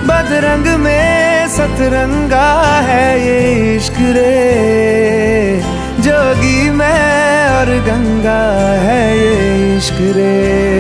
बदरंग में सतरंगा है ये इश्क रे, जोगी मैं और गंगा है ये इश्क रे।